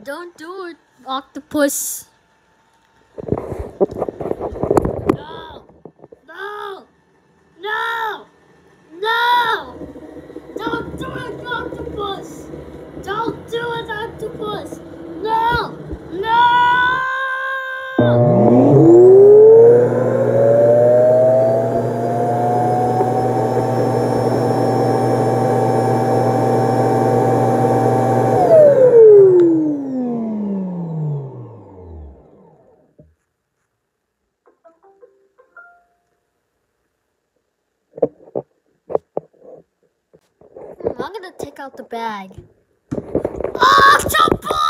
Don't do it, Octopus. No! No! No! No! Don't do it, Octopus! Don't do it, Octopus! No! No! I'm gonna take out the bag. Octopus!